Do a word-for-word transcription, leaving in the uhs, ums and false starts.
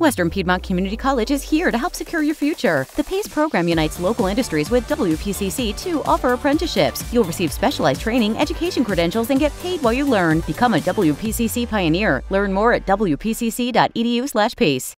Western Piedmont Community College is here to help secure your future. The PACE program unites local industries with W P C C to offer apprenticeships. You'll receive specialized training, education credentials, and get paid while you learn. Become a W P C C pioneer. Learn more at W P C C dot E D U slash PACE.